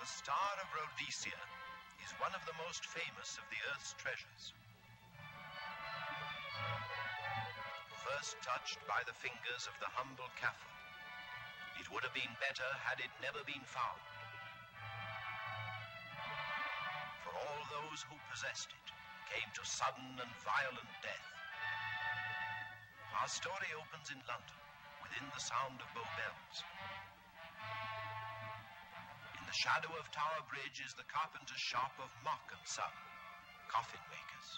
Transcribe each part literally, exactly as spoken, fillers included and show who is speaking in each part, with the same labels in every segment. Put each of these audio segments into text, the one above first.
Speaker 1: The Star of Rhodesia is one of the most famous of the Earth's treasures. First touched by the fingers of the humble Kaffir, it would have been better had it never been found. For all those who possessed it came to sudden and violent death. Our story opens in London, within the sound of Bow bells. In the shadow of Tower Bridge is the carpenter's shop of Mock and Son, coffin makers.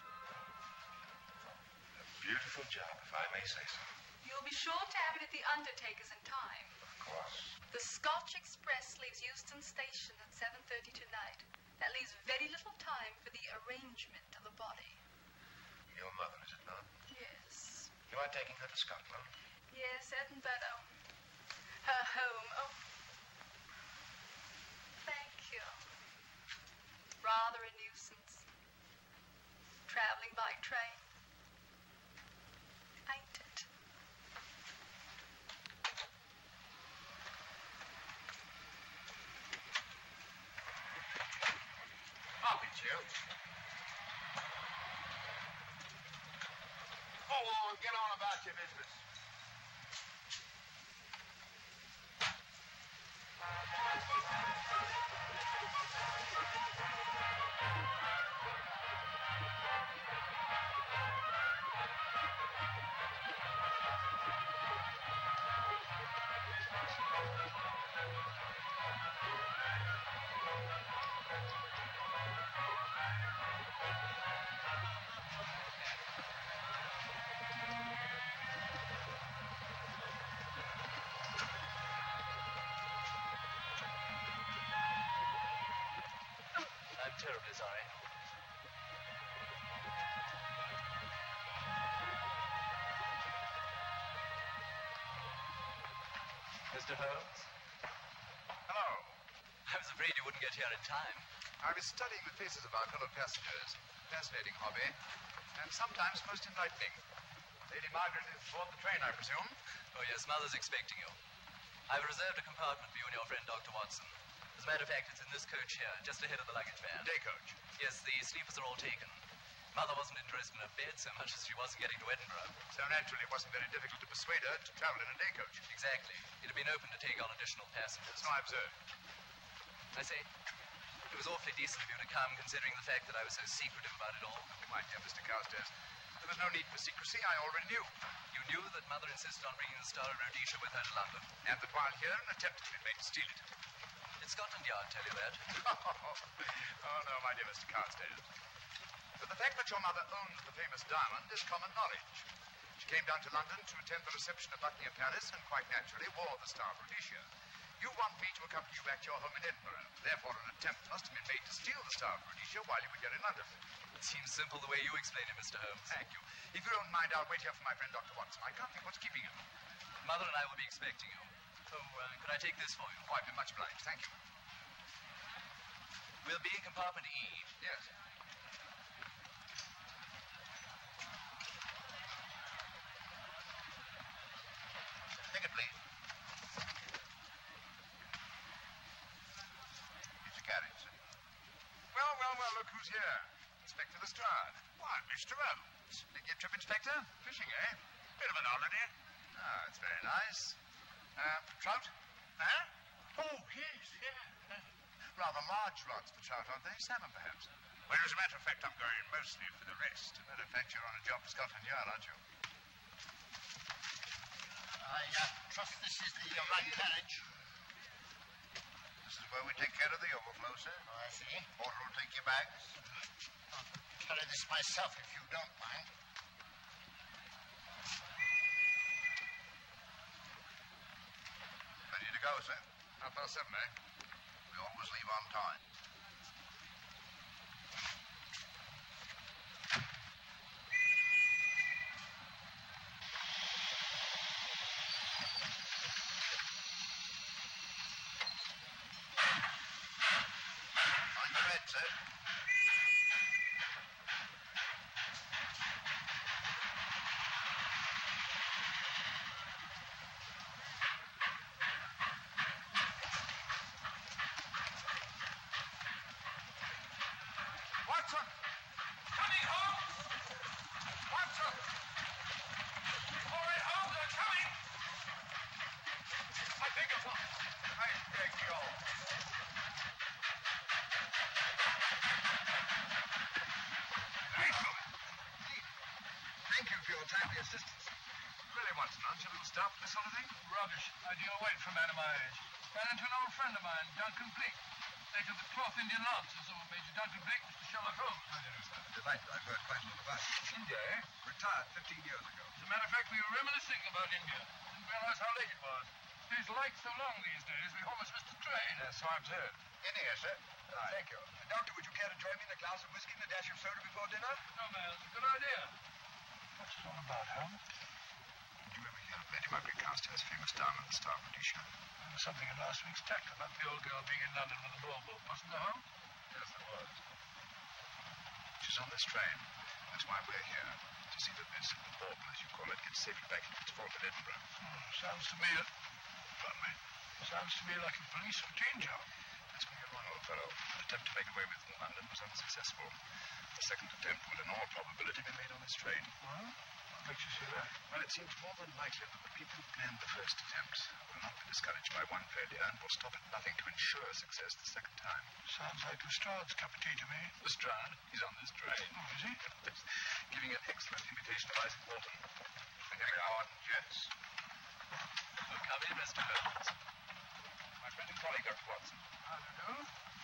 Speaker 2: A beautiful job, if I may say so.
Speaker 3: You'll be sure to have it at the undertaker's in time.
Speaker 2: Of course.
Speaker 3: The Scotch Express leaves Euston Station at seven thirty tonight. That leaves very little time for the arrangement of the body.
Speaker 2: Your mother, is it not?
Speaker 3: Yes.
Speaker 2: You are taking her to Scotland?
Speaker 3: Yes, Edinburgh. Her home. Oh. Thank you. Rather a nuisance. Traveling by train. Ain't it?
Speaker 2: Up it, you. Go on, get on about your business.
Speaker 4: I'm terribly sorry. Mister Holmes?
Speaker 2: Hello.
Speaker 4: I was afraid you wouldn't get here in time.
Speaker 2: I was studying the faces of our fellow passengers. Fascinating hobby. And sometimes most enlightening. Lady Margaret is aboard the train, I presume?
Speaker 4: Oh, yes, Mother's expecting you. I've reserved a compartment for you and your friend, Doctor Watson. As a matter of fact, it's in this coach here, just ahead of the luggage van.
Speaker 2: Day coach?
Speaker 4: Yes, the sleepers are all taken. Mother wasn't interested in a bed so much as she wasn't getting to Edinburgh.
Speaker 2: So naturally it wasn't very difficult to persuade her to travel in a day coach.
Speaker 4: Exactly. It had been open to take on additional passengers.
Speaker 2: So I observed.
Speaker 4: I say, it was awfully decent of you to come, considering the fact that I was so secretive about it all.
Speaker 2: My dear Mister Carstairs, there was no need for secrecy. I already knew.
Speaker 4: You knew that Mother insisted on bringing the Star of Rhodesia with her to London.
Speaker 2: And that while here, an attempt had been made to steal it.
Speaker 4: It's Scotland Yard, tell you that.
Speaker 2: Oh, no, my dear Mister Carstairs. But the fact that your mother owned the famous diamond is common knowledge. She came down to London to attend the reception of Buckingham Palace and quite naturally wore the Star of Rhodesia. You want me to accompany you back to your home in Edinburgh. Therefore, an attempt must have been made to steal the Star of Rhodesia while you were here in London.
Speaker 4: It seems simple the way you explain it, Mister Holmes.
Speaker 2: Thank you. If you don't mind, I'll wait here for my friend Doctor Watson. I can't think what's keeping him.
Speaker 4: Mother and I will be expecting you. So, uh, could I take this for you?
Speaker 2: Oh, I've been much obliged. Thank you.
Speaker 4: We'll be in compartment E.
Speaker 2: Yes. Ticket, please. It's a carriage, sir. Well, well, well, look who's here. Inspector Lestrade.
Speaker 5: Why, Mister Holmes.
Speaker 2: Big trip, Inspector? Fishing, eh?
Speaker 5: Bit of an holiday.
Speaker 2: Ah, it's very nice. Uh, trout?
Speaker 5: Huh? Oh, yes, yeah.
Speaker 2: Rather large rods for trout, aren't they? Salmon, perhaps?
Speaker 5: Well, as a matter of fact, I'm going mostly for the rest.
Speaker 2: As a matter of fact, you're on a job for Scotland Yard, aren't you?
Speaker 5: I uh, trust this is the uh, right carriage.
Speaker 2: This is where we take care of the overflow, sir.
Speaker 5: Oh, I see.
Speaker 2: Porter will take your bags.
Speaker 5: I'll carry this myself if you don't mind.
Speaker 2: Ready to go, sir. Half past seven, eh? We always leave on time. On your bed, sir. beg you. Nigel. Thank you for your timely assistance. Really, Watson, aren't you a little staff for this sort of thing?
Speaker 6: Rubbish. Ideal weight for a man of my age. Ran into an old friend of mine, Duncan Bleak. Late of the twelfth Indian Lancers, or Major Duncan Bleak, Mister Sherlock Holmes.
Speaker 2: I didn't know that. Delightful. I've heard quite a lot about it.
Speaker 6: India, eh?
Speaker 2: Retired fifteen years ago.
Speaker 6: As a matter of fact, we were reminiscing about India. Didn't realize how late it was. These lights so long these days, we almost missed the train.
Speaker 2: Yes, so I've heard. In here, sir. Right. Thank you. Uh, doctor, would you care to join me in a glass of whiskey and a dash of soda before dinner?
Speaker 6: No, man, it's a good idea. What's it all about, Holmes?
Speaker 2: Did you ever hear of Lady Mowbray Carstairs' famous diamond, the Star of Rhodesia?
Speaker 6: There was something in last week's tack about the old girl being in London with a bauble, wasn't there, Holmes?
Speaker 2: Yes, there was. She's on this train. That's why we're here. To see that this bauble, as you call it, gets safely back into its vault at Edinburgh.
Speaker 6: Oh, sounds to me... Pardon me. Sounds to me like a police routine job.
Speaker 2: That's where you're wrong, old fellow. The attempt to make away with in London was unsuccessful. The second attempt would in all probability be made on this train.
Speaker 6: Well, what makes you say that?
Speaker 2: Well, it seems more than likely that the people who planned the first attempt will not be discouraged by one failure and will stop at nothing to ensure success the second time.
Speaker 6: Sounds like Lestrade's cup of tea to me.
Speaker 2: Lestrade? He's on this train.
Speaker 6: Oh, is he?
Speaker 2: Giving an excellent imitation of Isaac Walton. Howard, yes.
Speaker 4: Well, come in, Mister Holmes.
Speaker 2: My friend and colleague, Doctor Watson.
Speaker 6: I don't know.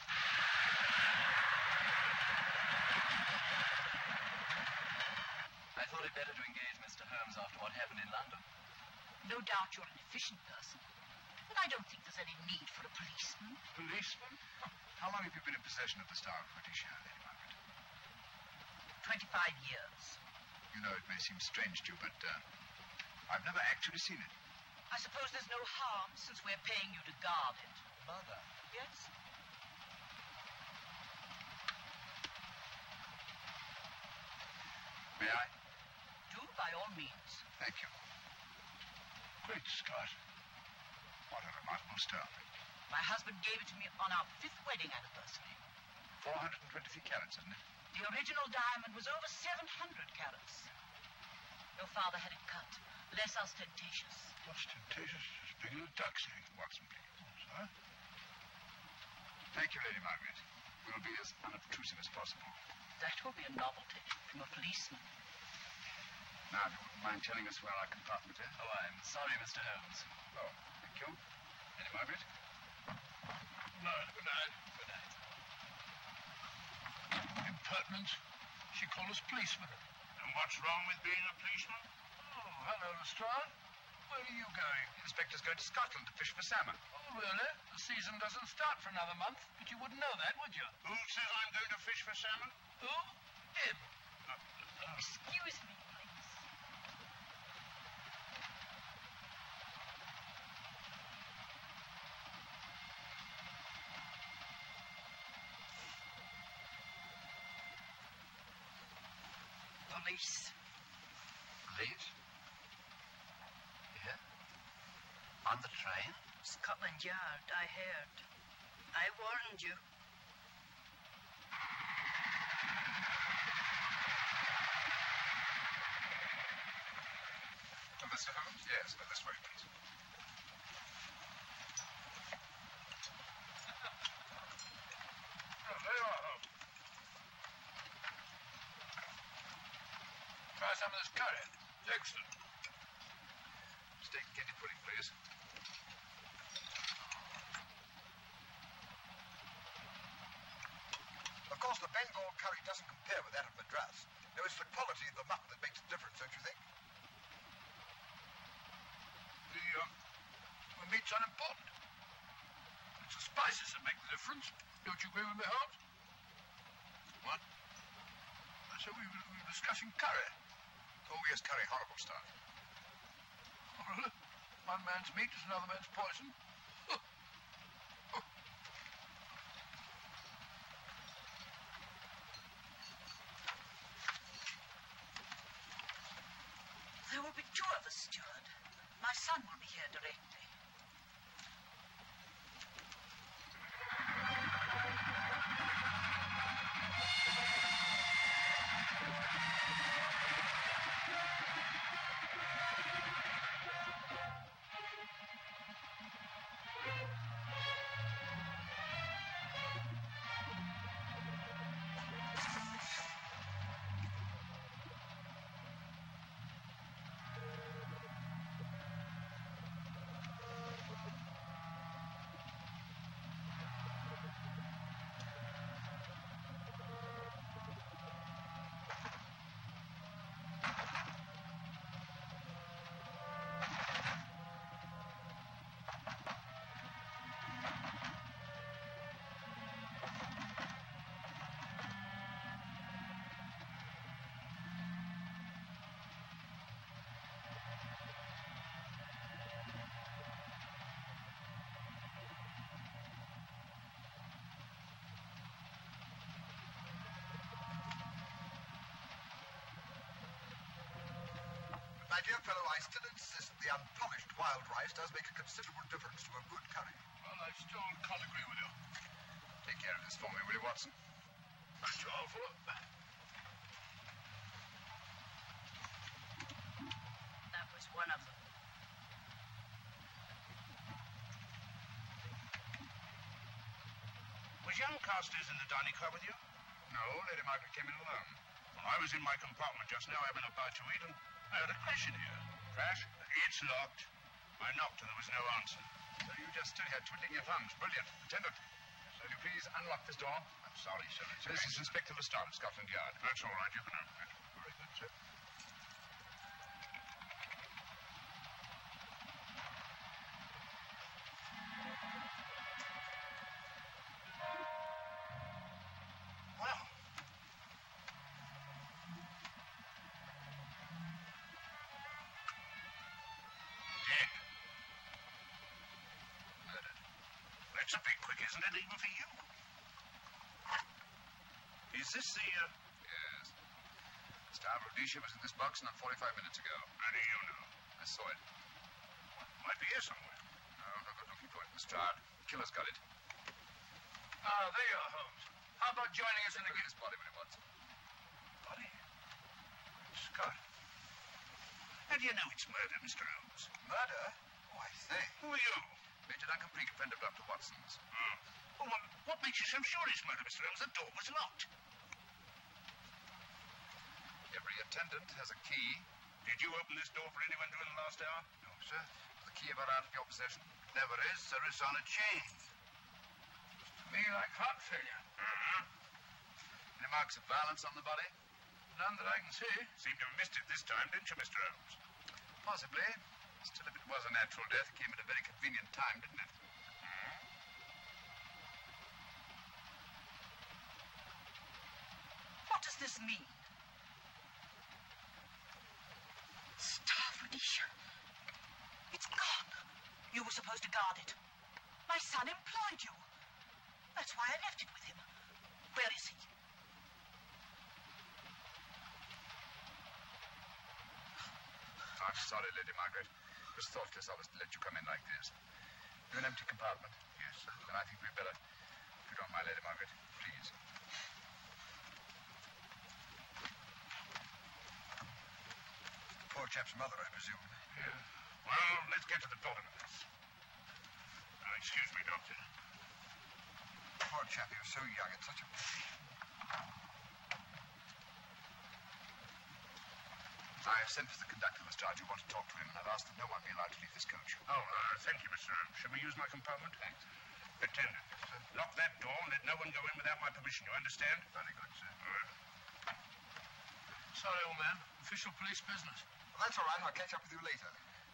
Speaker 4: I thought it better to engage Mister Holmes after what happened in London.
Speaker 7: No doubt you're an efficient person, but I don't think there's any need for a policeman.
Speaker 6: Policeman?
Speaker 2: How long have you been in possession of the Star of Rhodesia, Lady Margaret?
Speaker 7: Twenty-five years.
Speaker 2: You know, it may seem strange to you, but uh, I've never actually seen it.
Speaker 7: I suppose there's no harm since we're paying you to guard it.
Speaker 4: Mother.
Speaker 7: Yes?
Speaker 2: May I?
Speaker 7: Do, by all means.
Speaker 2: Thank you.
Speaker 6: Great Scott.
Speaker 2: What a remarkable stone.
Speaker 7: My husband gave it to me on our fifth wedding anniversary.
Speaker 2: four hundred twenty-three carats, isn't it?
Speaker 7: The original diamond was over seven hundred carats. Your father had it cut, less ostentatious.
Speaker 6: Ostentatious, as big as a duck's egg.
Speaker 2: Watson, please.
Speaker 6: Sir?
Speaker 2: Thank you, Lady Margaret. We'll be as unobtrusive as possible.
Speaker 7: That will be a novelty from a policeman.
Speaker 2: Now, if you wouldn't mind telling us where our compartment is.
Speaker 4: Oh, I'm sorry, Mister Holmes.
Speaker 2: Oh, thank you. Lady Margaret?
Speaker 6: No, good night.
Speaker 4: Good night.
Speaker 6: Impertinence. She called us policemen.
Speaker 5: And what's wrong with being a policeman?
Speaker 6: Oh, hello, Lestrade. Where are you going?
Speaker 2: The inspector's going to Scotland to fish for salmon.
Speaker 6: Oh, really? The season doesn't start for another month, but you wouldn't know that, would you?
Speaker 5: Who says I'm going to fish for salmon?
Speaker 6: Who? Him.
Speaker 7: Excuse me, please. Police.
Speaker 1: Police? Here? On the train?
Speaker 7: Scotland Yard, I heard. I warned you.
Speaker 2: To Mister Holmes? Yes, uh, this way, please.
Speaker 6: Oh, there you are, Holmes. Try some of this curry. Excellent.
Speaker 2: Steak kidney pudding, please. Of course, the Bengal curry doesn't compare with that of Madras. No, it's the quality of the mutton that makes the difference, don't you think?
Speaker 6: The, um, the meat's unimportant. It's the spices that make the difference. Don't you agree with me, Holmes?
Speaker 2: What?
Speaker 6: I said we were, we were discussing curry.
Speaker 2: Oh, yes, curry, horrible stuff.
Speaker 6: Oh, really? One man's meat is another man's poison. Oh. Oh.
Speaker 7: There will be two of us, steward. My son will be here directly.
Speaker 2: my dear fellow, I still insist the unpolished wild rice does make a considerable difference to a good curry.
Speaker 6: Well, I still can't agree with you.
Speaker 2: Take care of this for me, will you, Watson?
Speaker 6: Thank you, Alfred.
Speaker 7: That was one of them.
Speaker 8: Was young Carstairs in the dining car with you?
Speaker 2: No, Lady Margaret came in alone.
Speaker 8: Well, I was in my compartment just now having a bite to eat, and I heard a crash in here.
Speaker 2: Crash?
Speaker 8: It's locked. I knocked and there was no answer.
Speaker 2: So you just stood here twiddling your thumbs. Brilliant. Attendant, will you please unlock this door?
Speaker 8: I'm sorry, sir. It's
Speaker 2: This is Inspector Lestrade of Scotland Yard.
Speaker 8: That's all right. You can open it.
Speaker 2: Very good, sir.
Speaker 8: Well, dead.
Speaker 2: Murdered.
Speaker 8: That's a bit quick, isn't it, even for you? Is this the, uh...
Speaker 2: Yes. Star of Rhodesia was in this box not forty-five minutes ago.
Speaker 8: How do you know?
Speaker 2: I saw it.
Speaker 8: Might be here somewhere.
Speaker 2: No, I'm not looking for it, Lestrade. Killer's got it.
Speaker 6: Ah, there you are, Holmes. How about joining us in the
Speaker 2: Look at
Speaker 6: game?
Speaker 2: this body, will you, Watson?
Speaker 8: Body? Scott. How do you know it's murder, Mister Holmes?
Speaker 2: Murder? Why, say.
Speaker 8: Who are you?
Speaker 2: Major Duncan Preek, a friend of Doctor Watson's.
Speaker 8: Hmm. Well, what, what makes you so sure it's murder, Mister Holmes? The door was locked.
Speaker 2: Every attendant has a key.
Speaker 8: Did you open this door for anyone during the last hour?
Speaker 2: No, sir. Is the key ever out of your possession?
Speaker 8: Never is, sir. It's on a chain.
Speaker 6: Me like heart failure.
Speaker 8: Uh-huh.
Speaker 2: Any marks of violence on the body?
Speaker 6: None that I can see.
Speaker 8: Seemed to have missed it this time, didn't you, Mister Holmes?
Speaker 2: Possibly. Still, if it was a natural death, it came at a very convenient time, didn't it?
Speaker 7: What does this mean? Star of Rhodesia. It's gone. You were supposed to guard it. My son employed you. That's why I left it with him. Where is he?
Speaker 2: I'm sorry, Lady Margaret. It was thoughtless of us to let you come in like this. You're an empty compartment.
Speaker 8: Yes, sir.
Speaker 2: Then I think we'd better, if you don't mind, Lady Margaret, please. The poor chap's mother, I presume.
Speaker 8: Yeah. Well, let's get to the bottom of this. Now, excuse me, Doctor.
Speaker 2: Poor chap, he was so young. It's such a pity. I have sent for the conductor, Lestrade. You want to talk to him, and I've asked that no one be allowed to leave this coach.
Speaker 8: Oh, uh, thank you, Mister Holmes. Shall we use my compartment?
Speaker 2: Thanks.
Speaker 8: Attendant, sir. Lock that door and let no one go in without my permission. You understand?
Speaker 2: Very good, sir.
Speaker 8: Good.
Speaker 6: Sorry, old man. Official police business.
Speaker 2: Well, that's all right. I'll catch up with you later.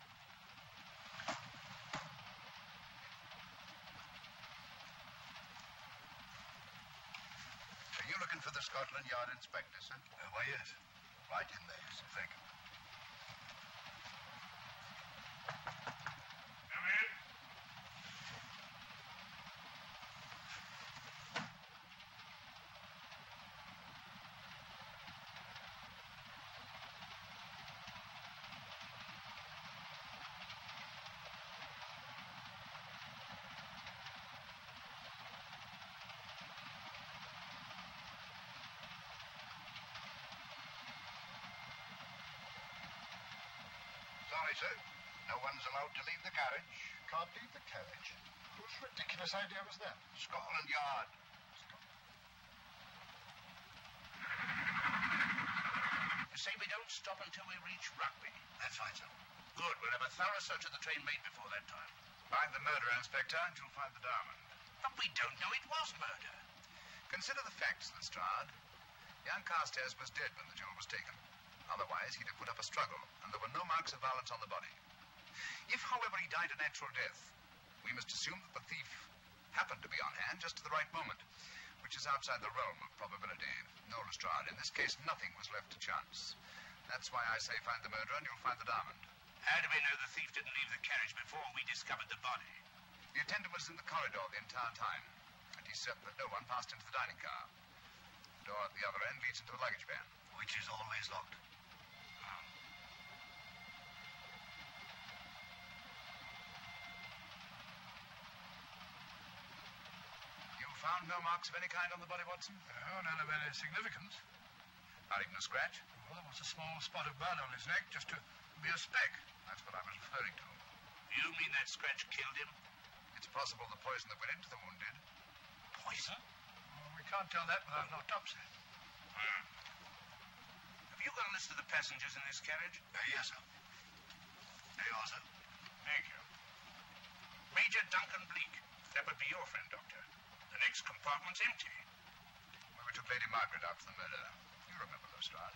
Speaker 2: Are you looking for the Scotland Yard inspector, sir?
Speaker 8: Uh, why, yes.
Speaker 2: Right in there, sir.
Speaker 8: Thank you. Come in.
Speaker 2: Sorry, sir. No one's allowed to leave the carriage. Can't leave the carriage? Whose ridiculous idea was that? Scotland Yard.
Speaker 8: You say we don't stop until we reach Rugby.
Speaker 2: That's right, sir.
Speaker 8: Good. We'll have a thorough search of the train made before that time.
Speaker 2: Find the murderer, Inspector, and you'll find the diamond.
Speaker 8: But we don't know it was murder.
Speaker 2: Consider the facts, Lestrade. Young Carstairs was dead when the jewel was taken. Otherwise, he'd have put up a struggle, and there were no marks of violence on the body. If, however, he died a natural death, we must assume that the thief happened to be on hand just at the right moment, which is outside the realm of probability. No, Lestrade, in this case, nothing was left to chance. That's why I say find the murderer and you'll find the diamond.
Speaker 8: How do we know the thief didn't leave the carriage before we discovered the body?
Speaker 2: The attendant was in the corridor the entire time, and he's certain that no one passed into the dining car. The door at the other end leads into the luggage van.
Speaker 8: Which is always locked.
Speaker 2: found no marks of any kind on the body, Watson?
Speaker 6: No, none of any significance.
Speaker 2: Not even a scratch?
Speaker 6: Well, there was a small spot of blood on his neck, just to be a speck.
Speaker 2: That's what I was referring to.
Speaker 8: You mean that scratch killed him?
Speaker 2: It's possible the poison that went into the wound did.
Speaker 8: Poison?
Speaker 6: Well, we can't tell that without an autopsy.
Speaker 8: Hmm. Have you got a list of the passengers in this carriage?
Speaker 2: Uh, yes, sir.
Speaker 8: There you are, sir. Thank you. Major Duncan Bleak. That would be your friend, Doctor. The next compartment's empty.
Speaker 2: Well, we took Lady Margaret out for the murder. You remember Lestrade.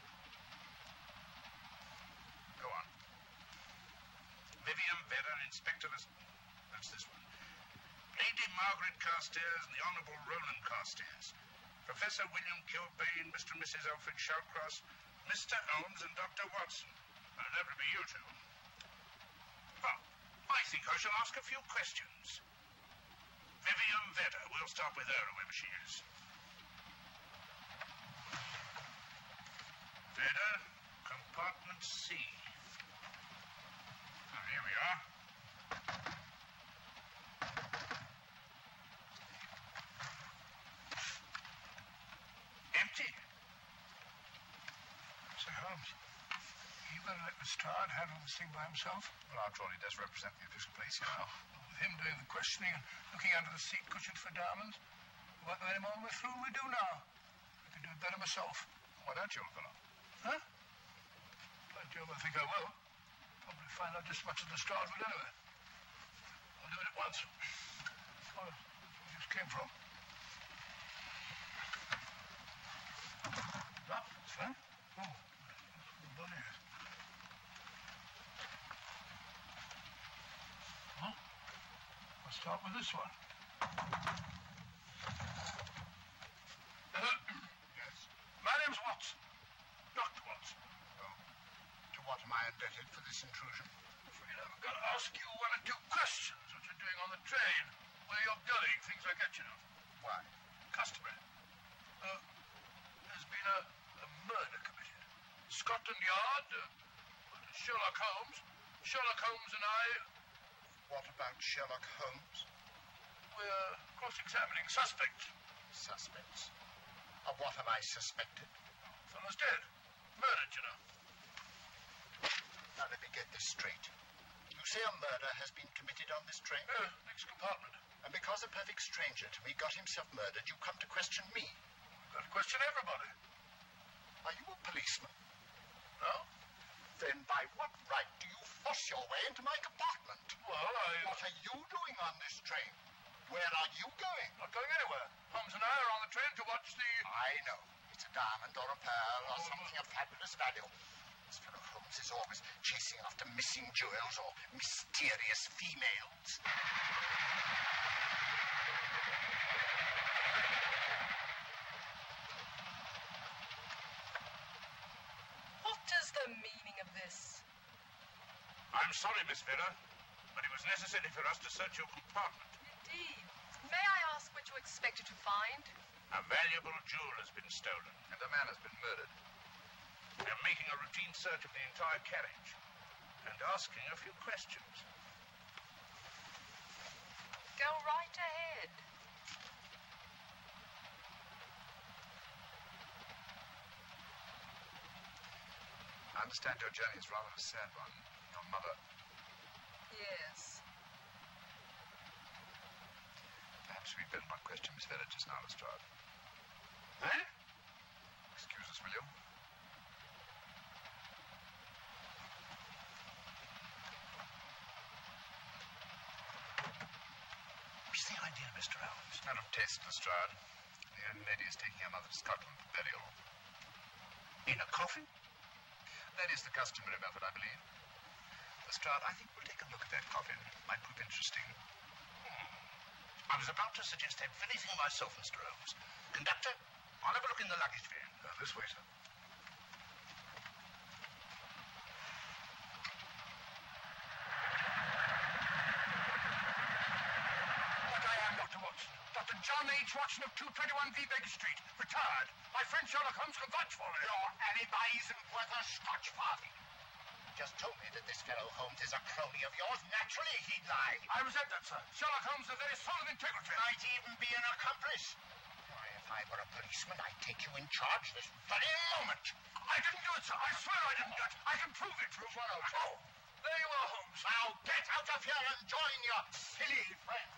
Speaker 2: Go on.
Speaker 8: Vivian Vedder, Inspector List. That's this one. Lady Margaret Carstairs and the Honourable Roland Carstairs. Professor William Kilbane, Mister and Missus Alfred Shawcross, Mister Holmes and Doctor Watson. Uh, that would be you two. Well, I think I shall ask a few questions. Vivian Vedder. We'll start with her, whoever she is. Vedder, compartment C. Oh, here we are. Empty.
Speaker 6: Sir Holmes, you better let Lestrade handle this thing by himself.
Speaker 2: Well, after all, he does represent the official police here.
Speaker 6: Oh, with him doing the questioning and looking under the seat cushions for diamonds, we won't know any more than we're through and we do now. I can do it better myself.
Speaker 2: Why don't you, old fellow?
Speaker 6: Huh? Plenty of I think I will. Probably find out just as much as Lestrade will anyway. I'll do it at once. Oh, that's where you just came from. That, fine. Oh, the body is. Huh? Let's start with this one.
Speaker 2: Yes.
Speaker 6: My name's Watson. Doctor Watson.
Speaker 2: Oh. To what am I indebted for this intrusion?
Speaker 6: Afraid I've got to ask you one or two questions. What you're doing on the train, where you're going, things like that, you know.
Speaker 2: Why?
Speaker 6: Customary. Uh, there's been a, a murder committed. Scotland Yard, uh, Sherlock Holmes. Sherlock Holmes and I,
Speaker 2: What about Sherlock Holmes?
Speaker 6: we're cross-examining suspects.
Speaker 2: Suspects? Of what am I suspected?
Speaker 6: Fellow's dead. Murdered, you know.
Speaker 2: Now, let me get this straight. You say a murder has been committed on this train?
Speaker 6: Uh, next compartment.
Speaker 2: And because a perfect stranger to me got himself murdered, you come to question me?
Speaker 6: We've got to question everybody.
Speaker 2: Are you a policeman?
Speaker 6: No?
Speaker 2: Then by what right do you force your way into my compartment?
Speaker 6: Well, I...
Speaker 2: What are you doing on this train? Where are you going?
Speaker 6: Not going anywhere. Holmes and I are on the train to watch the...
Speaker 2: I know. It's a diamond or a pearl or something of fabulous value. This fellow Holmes is always chasing after missing jewels or mysterious females.
Speaker 3: What is the meaning of this?
Speaker 8: I'm sorry, Miss Vedder, but it was necessary for us to search your compartment.
Speaker 3: Indeed. May I ask what you expected to find?
Speaker 8: A valuable jewel has been stolen.
Speaker 2: And a man has been murdered.
Speaker 8: We're making a routine search of the entire carriage and asking a few questions.
Speaker 3: Go right ahead.
Speaker 2: I understand your journey is rather a sad one. Your mother.
Speaker 3: Yes.
Speaker 2: Perhaps we'd better not question Miss Vedder just now, Lestrade.
Speaker 8: Eh?
Speaker 2: Excuse us, will you?
Speaker 8: What's the idea, Mister Holmes?
Speaker 2: Out of taste, Lestrade. The young lady is taking her mother to Scotland for burial.
Speaker 8: In a coffin?
Speaker 2: That is the customary method, I believe. Lestrade, I think we'll take a look at that coffin. Might prove interesting.
Speaker 8: I was about to suggest that very thing myself, Mister Holmes. Conductor, I'll have a look in the luggage van.
Speaker 2: Uh, this way, sir.
Speaker 6: What I am, Doctor Watson. Doctor John H. Watson of two twenty-one V. Baker Street. Retired. My friend Sherlock Holmes can vouch for it.
Speaker 5: Your alibi isn't worth a Scotch farthing. just told me that this fellow Holmes is a crony of yours. Naturally, he'd lie.
Speaker 6: I resent that, sir. Sherlock Holmes is very solid integrity.
Speaker 5: Might even be an accomplice. Why, if I were a policeman, I'd take you in charge this very moment.
Speaker 6: I didn't do it, sir. I swear I didn't do it. I can prove it. Prove what? Oh, there you are, Holmes.
Speaker 5: Now get out of here and join your silly friends.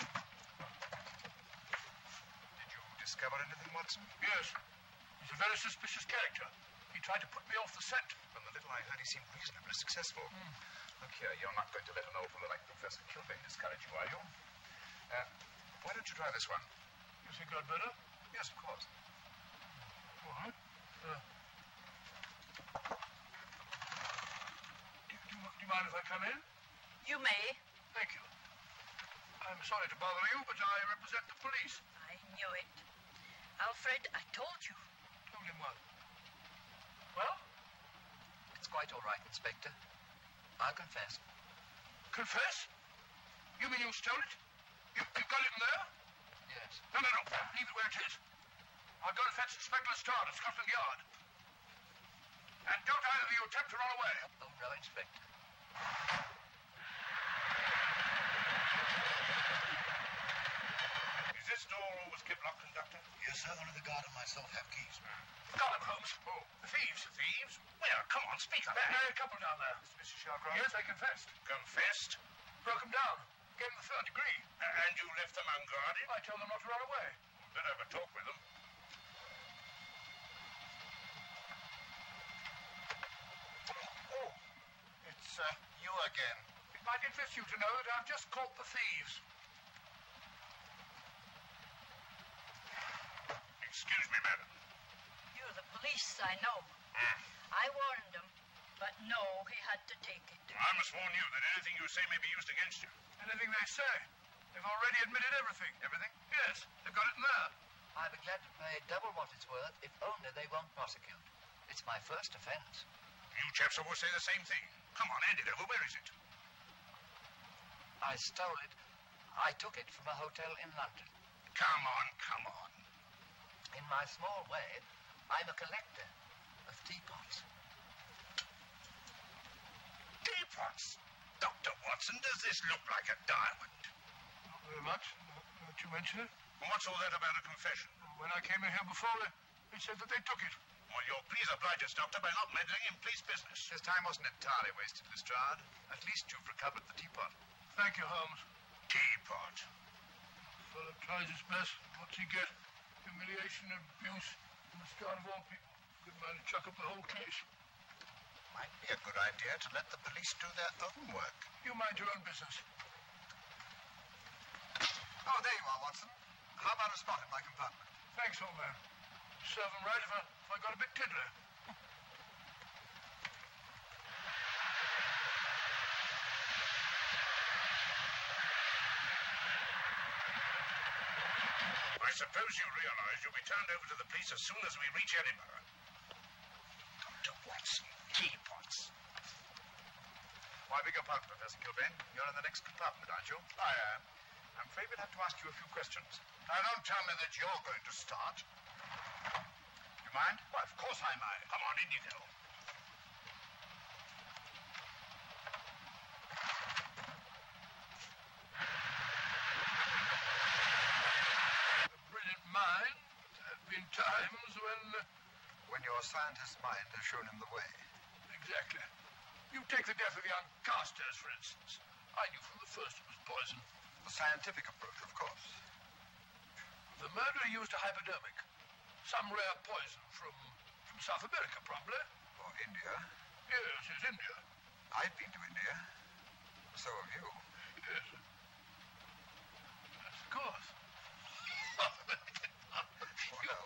Speaker 2: Did you discover anything, Watson?
Speaker 6: Yes. He's a very suspicious character. He tried to put me off the scent.
Speaker 2: From the little I heard, he seemed reasonably successful.
Speaker 6: Mm.
Speaker 2: Look here, you're not going to let an old fellow like Professor Kilbane discourage you, are you? Uh, why don't you try this one?
Speaker 6: You think I'd better?
Speaker 2: Yes, of course.
Speaker 6: All right. Uh, do, do, do you mind if I come in?
Speaker 7: You may.
Speaker 6: Thank you. I'm sorry to bother you, but I represent the police.
Speaker 7: I knew it. Alfred, I told you.
Speaker 6: Told him what? Well?
Speaker 4: It's quite all right, Inspector. I'll confess.
Speaker 6: Confess? You mean you stole it? You, you got it in there?
Speaker 4: Yes.
Speaker 6: No, no, no. Leave it where it is. I'll go and fetch Inspector Lestrade at Scotland Yard. And don't either of you attempt to run away.
Speaker 4: Oh, no, Inspector.
Speaker 8: Is this door always kept locked, Conductor?
Speaker 5: Yes, sir. Only the guard and myself have keys.
Speaker 6: Got them, Holmes. Oh, the thieves.
Speaker 8: Thieves?
Speaker 6: Well, come on, speak up. There are a couple down there.
Speaker 2: Mister Sherlock?
Speaker 6: Yes, they confessed.
Speaker 8: Confessed?
Speaker 6: Broke them down. Gave them the third degree.
Speaker 8: And you left them unguarded?
Speaker 6: I told them not to run away.
Speaker 8: Better have a talk with them.
Speaker 5: Oh, it's uh, you again.
Speaker 6: It might interest you to know that I've just caught the thieves.
Speaker 8: Excuse me, madam.
Speaker 7: You're the police, I know.
Speaker 8: Hmm.
Speaker 7: I warned him, but no, he had to take it.
Speaker 8: I must warn you that anything you say may be used against you.
Speaker 6: Anything they say. They've already admitted everything.
Speaker 2: Everything?
Speaker 6: Yes, they've got it in there.
Speaker 4: I'll be glad to pay double what it's worth if only they won't prosecute. It's my first offense.
Speaker 8: You chaps always say the same thing. Come on, hand it over. Where is it?
Speaker 4: I stole it. I took it from a hotel in London.
Speaker 8: Come on, come on.
Speaker 4: In my small way, I'm a collector of teapots.
Speaker 8: Teapots? Doctor Watson, does this look like a diamond?
Speaker 6: Not very much. Now that you mention it.
Speaker 8: Well, what's all that about a confession?
Speaker 6: When I came in here before, they, they said that they took it.
Speaker 8: Well, you'll please oblige us, Doctor, by not meddling in police business.
Speaker 2: His time wasn't entirely wasted, Lestrade. At least you've recovered the teapot.
Speaker 6: Thank you, Holmes.
Speaker 8: Teapot?
Speaker 6: The fellow tries his best. What's he get? Humiliation and abuse from the start of all people. Good man to chuck up the whole case.
Speaker 5: Might be a good idea to let the police do their own work.
Speaker 6: You mind your own business.
Speaker 2: Oh, there you are, Watson. How about a spot in my compartment?
Speaker 6: Thanks, old man. Serve them right if I, if I got a bit tiddler.
Speaker 8: I suppose you realize you'll be turned over to the police as soon as we reach Edinburgh. Doctor Watson, teapots.
Speaker 2: Why, beg your pardon, Professor Kilbane. You're in the next compartment, aren't you?
Speaker 5: I am.
Speaker 2: I'm afraid we'll have to ask you a few questions.
Speaker 5: Now, don't tell me that you're going to start.
Speaker 2: You mind?
Speaker 5: Why, of course I mind.
Speaker 8: Come on, in you go.
Speaker 6: A brilliant mind. There have been times when... Uh,
Speaker 5: When your scientist's mind has shown him the way.
Speaker 6: exactly. You take the death of young Carstairs, for instance. I knew from the first it was poison.
Speaker 5: The scientific approach, of course.
Speaker 6: The murderer used a hypodermic. Some rare poison from, from South America, probably.
Speaker 5: Or India.
Speaker 6: Yes, it's India.
Speaker 5: I've been to India. So have you.
Speaker 6: Yes. Yes, of course.
Speaker 5: Oh, no.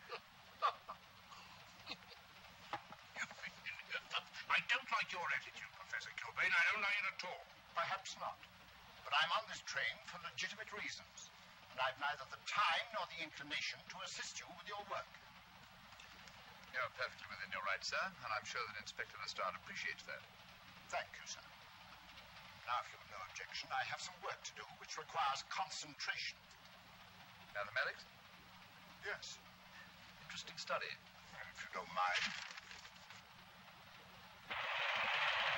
Speaker 8: I don't like your attitude, Professor Kilbane. I don't like it at all.
Speaker 5: Perhaps not. But I'm on this train for legitimate reasons. And I've neither the time nor the inclination to assist you with your work.
Speaker 2: You're perfectly within your rights, sir, and I'm sure that Inspector Lestrade appreciates that.
Speaker 5: Thank you, sir. Now, if you've no objection, I have some work to do which requires concentration.
Speaker 2: Mathematics?
Speaker 5: Yes,
Speaker 4: Interesting study.
Speaker 5: if you don't mind.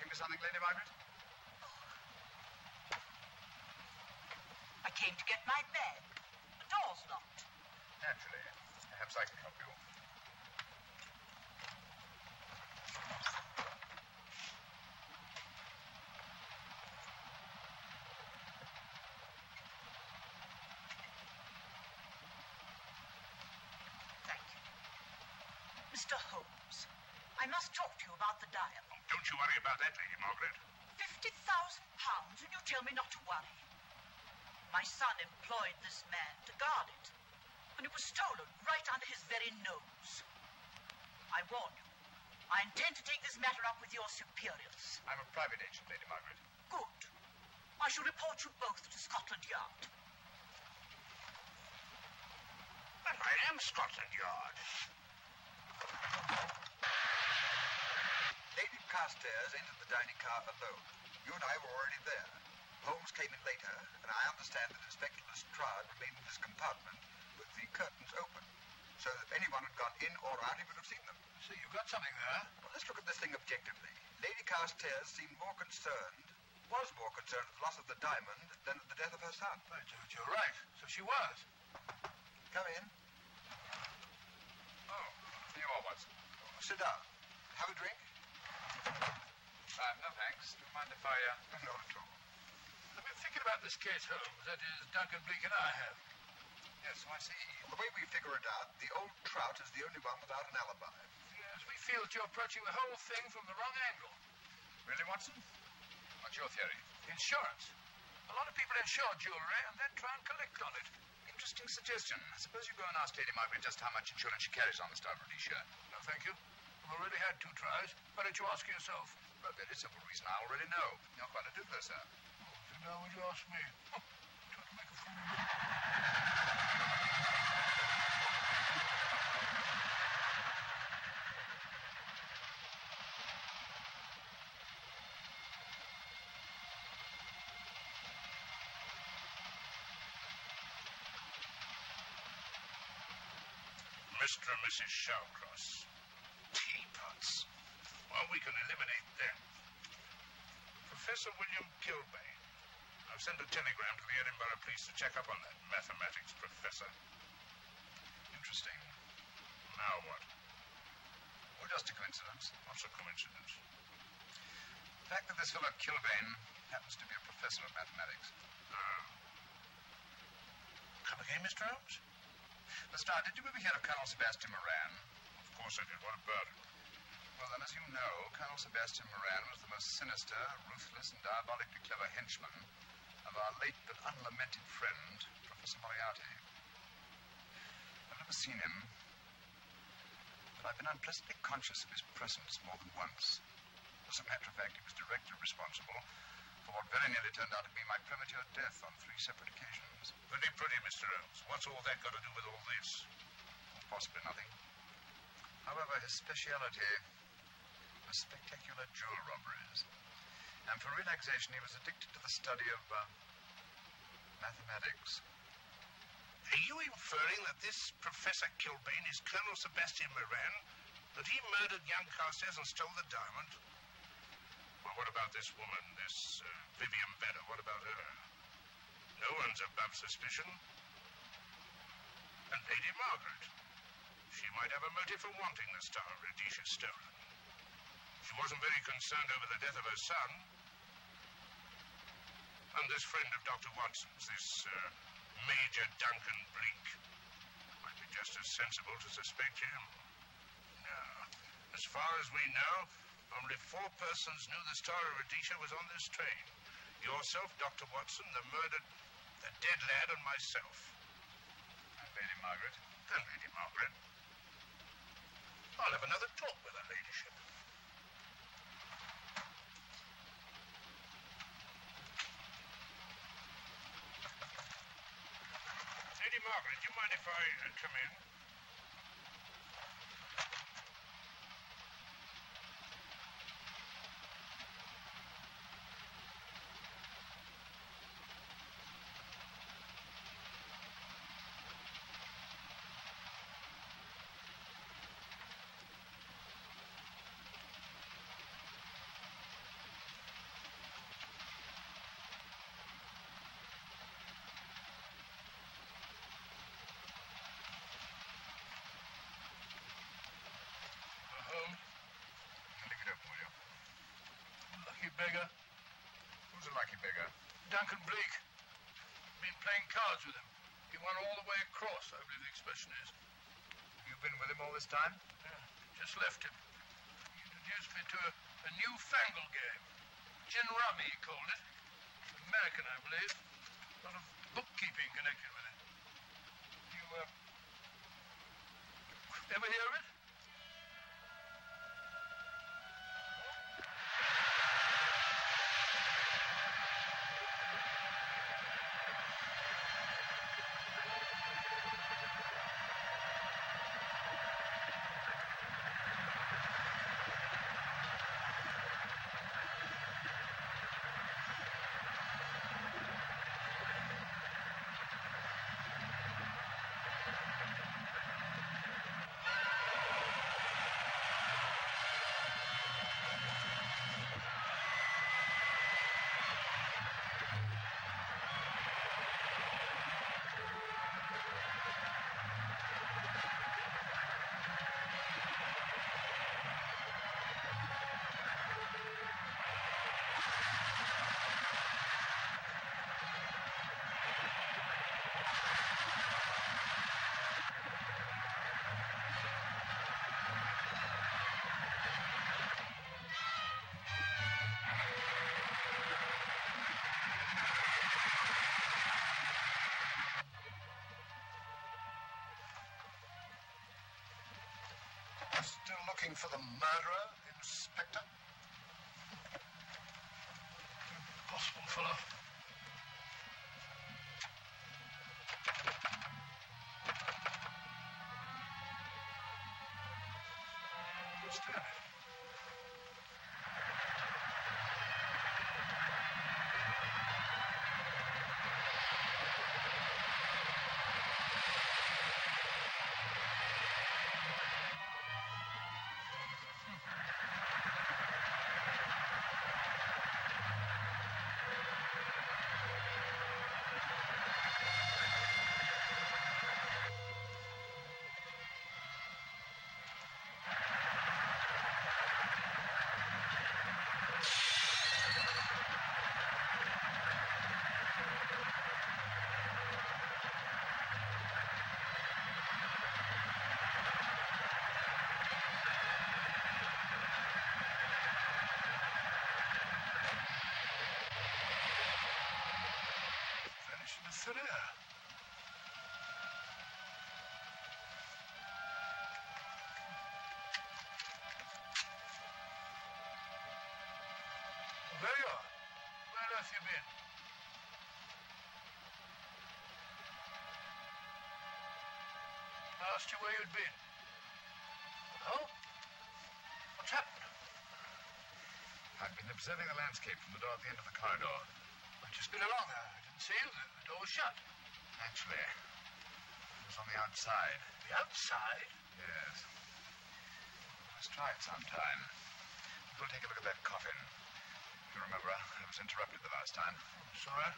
Speaker 2: me something, Lady Margaret?
Speaker 7: I came to get my bag. The door's locked.
Speaker 2: Naturally. Perhaps I can help you.
Speaker 7: Thank you. Mister Holmes, I must talk to you about the diamond.
Speaker 8: Oh, don't you worry about that, Lady Margaret.
Speaker 7: Fifty thousand pounds, and you tell me not to worry. My son employed this man to guard it, and it was stolen right under his very nose. I warn you, I intend to take this matter up with your superiors.
Speaker 2: I'm a private agent, Lady Margaret.
Speaker 7: Good. I shall report you both to Scotland Yard.
Speaker 8: But I am Scotland Yard.
Speaker 9: Lady Carstairs entered the dining car alone. You and I were already there. Holmes came in later, and I understand that Inspector Lestrade remained in his compartment with the curtains open, so that if anyone had gone in or out, he would have seen them.
Speaker 6: So you've got something there?
Speaker 9: Well, let's look at this thing objectively. Lady Carstairs seemed more concerned, was more concerned at the loss of the diamond than at the death of her son.
Speaker 6: By George, you're right. So she was.
Speaker 9: Come in.
Speaker 2: Oh, you are, Watson.
Speaker 9: Sit down. Have a drink?
Speaker 2: Uh, no, thanks. Do you mind if I, uh...
Speaker 9: Not at all.
Speaker 6: I've been thinking about this case, Holmes. That is, Duncan Bleak and I have.
Speaker 2: Yes, I see.
Speaker 9: Well, the way we figure it out, the old trout is the only one without an alibi.
Speaker 6: Yes, we feel that you're approaching the whole thing from the wrong angle.
Speaker 2: Really, Watson? What's your theory?
Speaker 6: Insurance. A lot of people insure jewelry and then try and collect on it.
Speaker 2: Interesting suggestion. Suppose you go and ask Lady Margaret just how much insurance she carries on the Star of Rhodesia.
Speaker 6: No, thank you. I've already had two tries. Why don't you ask her yourself?
Speaker 2: For a very simple reason. I already know. You're quite a doodler, sir.
Speaker 6: So now would you ask me? Oh, trying to make a fool of me.
Speaker 8: Mister and Missus Shawcross. Teapots. Well, we can eliminate them. Professor William Kilbane. I've sent a telegram to the Edinburgh police to check up on that mathematics professor.
Speaker 2: Interesting.
Speaker 8: Now what?
Speaker 2: Well, just a coincidence.
Speaker 8: What's a coincidence?
Speaker 2: The fact that this fellow Kilbane happens to be a professor of mathematics.
Speaker 8: Ah. Come again, Mister Holmes?
Speaker 2: Mister Did you ever hear of Colonel Sebastian Moran?
Speaker 8: Of course I did. What about it?
Speaker 2: Well, then, as you know, Colonel Sebastian Moran was the most sinister, ruthless, and diabolically clever henchman of our late but unlamented friend, Professor Moriarty. I've never seen him, but I've been unpleasantly conscious of his presence more than once. As a matter of fact, he was directly responsible for what very nearly turned out to be my premature death on three separate occasions.
Speaker 8: Pretty pretty, Mister Holmes. What's all that got to do with all this?
Speaker 2: Possibly nothing. However, his speciality was spectacular jewel robberies. And for relaxation, he was addicted to the study of uh, mathematics.
Speaker 8: Are you inferring that this Professor Kilbane is Colonel Sebastian Moran? That he murdered young Carstairs and stole the diamond? Well, what about this woman, this uh, Vivian Vedder? What about her? No one's above suspicion. And Lady Margaret. She might have a motive for wanting the Star of Rhodesia stolen. She wasn't very concerned over the death of her son. And this friend of Doctor Watson's, this uh, Major Duncan Bleak, might be just as sensible to suspect him. No. As far as we know, only four persons knew the Star of Rhodesia was on this train. Yourself, Doctor Watson, the murdered, the dead lad, and myself.
Speaker 2: And Lady Margaret.
Speaker 8: And Lady Margaret. I'll have another talk with her ladyship. Lady Margaret, do you mind if I uh, come in?
Speaker 6: Duncan Bleak. Been playing cards with him. He won all the way across, I believe the expression is.
Speaker 2: You've been with him all this time?
Speaker 6: Yeah, just left him. He introduced me to a, a newfangled game. Gin rummy, he called it. American, I believe. A lot of bookkeeping connected with it. You, uh... ever hear of it?
Speaker 5: Still looking for the murderer, Inspector?
Speaker 6: Possible, fellow. Stand it. There. There you are. Where on earth you been? I asked you where you'd been. Oh? What's happened?
Speaker 2: I've been observing the landscape from the door at the end of the corridor.
Speaker 6: I've just been along there. I didn't see you. The door was shut.
Speaker 2: Actually, it was on the outside.
Speaker 6: The outside?
Speaker 2: Yes. Let's try it sometime. We'll take a look at that coffin. If you remember, I was interrupted the last time.
Speaker 6: Sorry.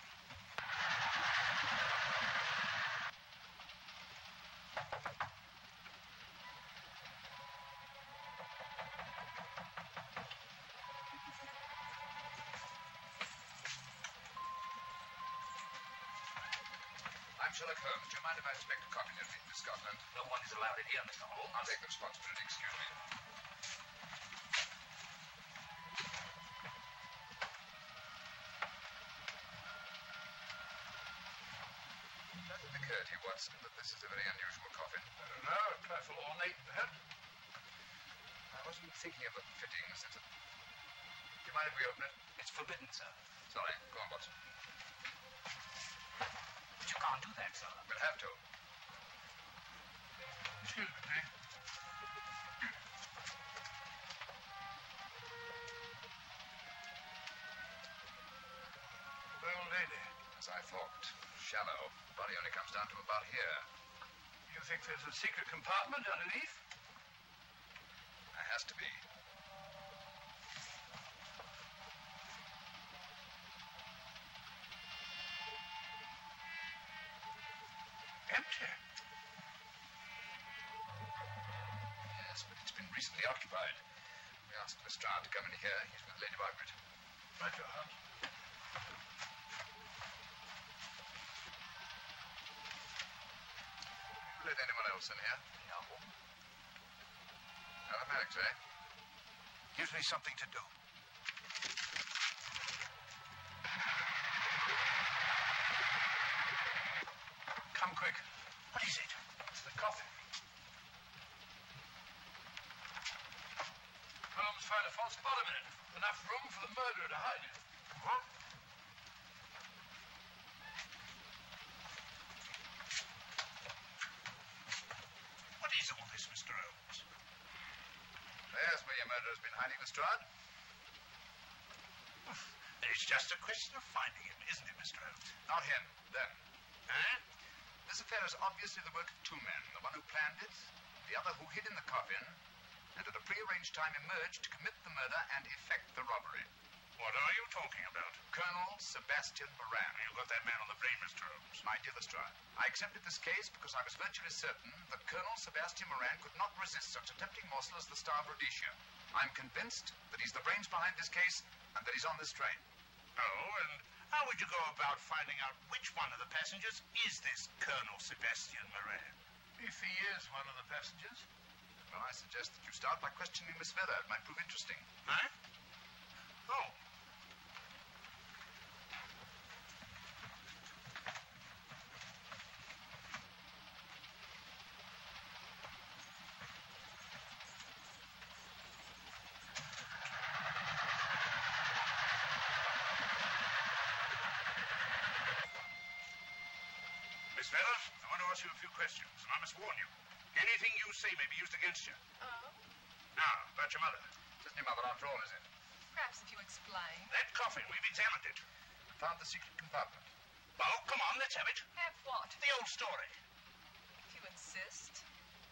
Speaker 2: I'm Sherlock Holmes. Do you mind if I inspect a coffin in Scotland?
Speaker 10: No one is allowed in here, Mister Holmes.
Speaker 2: I'll take the responsibility. Excuse me. Does it occur to you, Watson, that this is a very unusual coffin?
Speaker 6: I don't know. A trifle ornate, perhaps.
Speaker 2: I wasn't thinking of the fittings. It's a... Do you mind if we open it?
Speaker 10: It's forbidden, sir.
Speaker 2: Sorry. Go on, Watson.
Speaker 10: But you can't do that, sir.
Speaker 2: We'll have to.
Speaker 6: Excuse me, please. Well, lady.
Speaker 2: As I thought. Shallow. The body only comes down to about here.
Speaker 6: You think there's a secret compartment underneath?
Speaker 2: There has to be.
Speaker 6: Empty.
Speaker 2: Yes, but it's been recently occupied. We asked Lestrade to come in here. He's with Lady Margaret.
Speaker 6: Right, your Holmes.
Speaker 2: Let anyone else in here?
Speaker 10: No.
Speaker 2: Mathematics, eh?
Speaker 5: Gives me something to do.
Speaker 6: Come quick. What is it? It's the coffin. Holmes found a false bottom in it. Enough room for the murderer to hide it.
Speaker 2: What?
Speaker 8: What is all this, Mister Holmes?
Speaker 2: There's where your murderer's been hiding, Lestrade.
Speaker 8: It's just a question of finding him, isn't it, Mister Holmes?
Speaker 2: Not him, them.
Speaker 8: Huh?
Speaker 2: This affair is obviously the work of two men. The one who planned it, the other who hid in the coffin, and at a prearranged time emerged to commit the murder and effect the robbery.
Speaker 8: What are you talking about?
Speaker 2: Colonel Sebastian Moran.
Speaker 8: You got that man on the brain, Mister Holmes.
Speaker 2: My dear Lestrade, I accepted this case because I was virtually certain that Colonel Sebastian Moran could not resist such a tempting morsel as the Star of Rhodesia. I'm convinced that he's the brains behind this case and that he's on this train.
Speaker 8: Oh, and how would you go about finding out which one of the passengers is this Colonel Sebastian Moran?
Speaker 6: If he is one of the passengers.
Speaker 2: Well, I suggest that you start by questioning Miss Vedder. It might prove interesting.
Speaker 8: Huh? Oh. Miss Vedder, I want to ask you a few questions, and I must warn you. Anything you say may be used against you.
Speaker 3: Oh?
Speaker 8: Now, about your mother.
Speaker 2: It isn't your mother after all, is it?
Speaker 3: Perhaps if you explain.
Speaker 8: That coffin, we've examined it.
Speaker 2: I found the secret compartment.
Speaker 8: Well, come on, let's have it.
Speaker 3: Have what?
Speaker 8: The old story.
Speaker 3: If you insist.